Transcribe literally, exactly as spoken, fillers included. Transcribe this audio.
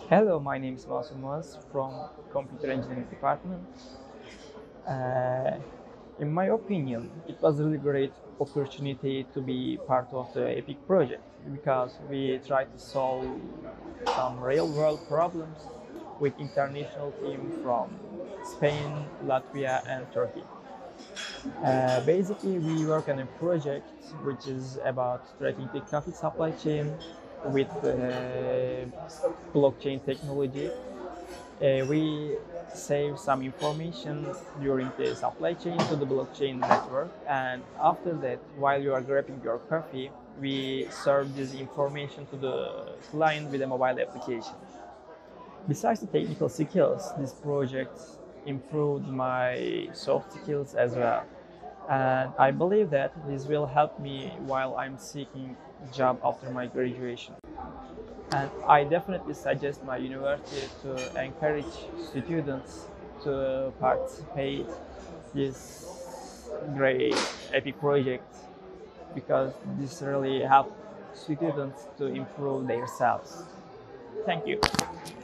Hello, my name is Masum Muaz from Computer Engineering Department. Uh, in my opinion, it was a really great opportunity to be part of the EPIC project because we tried to solve some real-world problems with international team from Spain, Latvia, and Turkey. Uh, basically, we work on a project which is about tracking the coffee supply chain with uh, blockchain technology. Uh, we save some information during the supply chain to the blockchain network, and after that, while you are grabbing your coffee, we serve this information to the client with a mobile application. Besides the technical skills, this project improved my soft skills as well. And I believe that this will help me while I'm seeking job after my graduation. And I definitely suggest my university to encourage students to participate this great EPIC project because this really helps students to improve themselves. Thank you.